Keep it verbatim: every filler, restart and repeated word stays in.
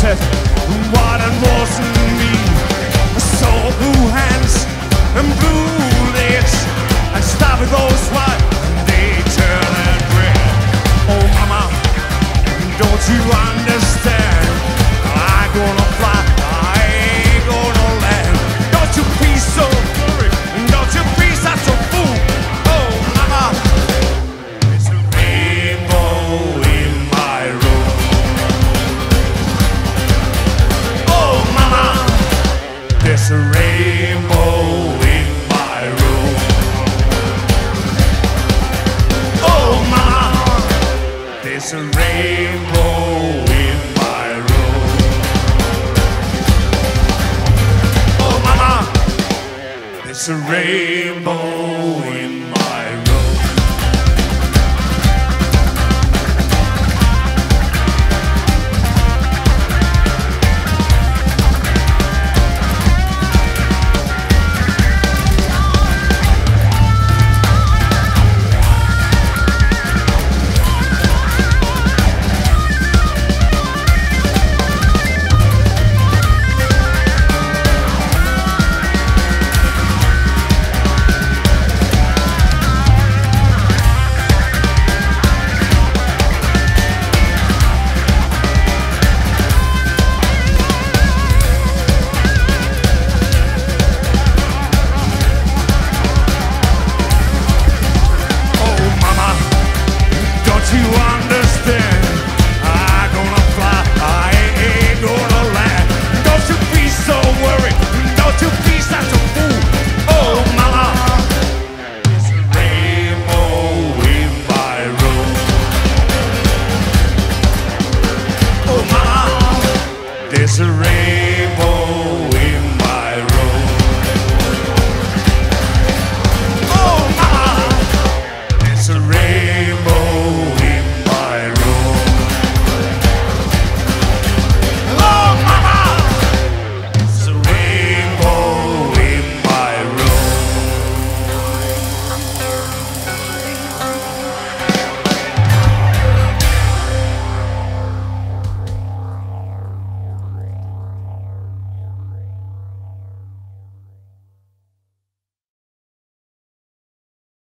said what it wasn't me. I saw blue hands and blue lips, and stop with those white, they turn red. Oh mama, don't you understand? I'm gonna fly, I ain't gonna land. Don't you be so worried, don't you be such a fool. Oh mama, it's a rainbow in my room. Oh mama, there's a rainbow in my room. Oh mama, there's a rainbow in my room. Oh mama, there's a rainbow in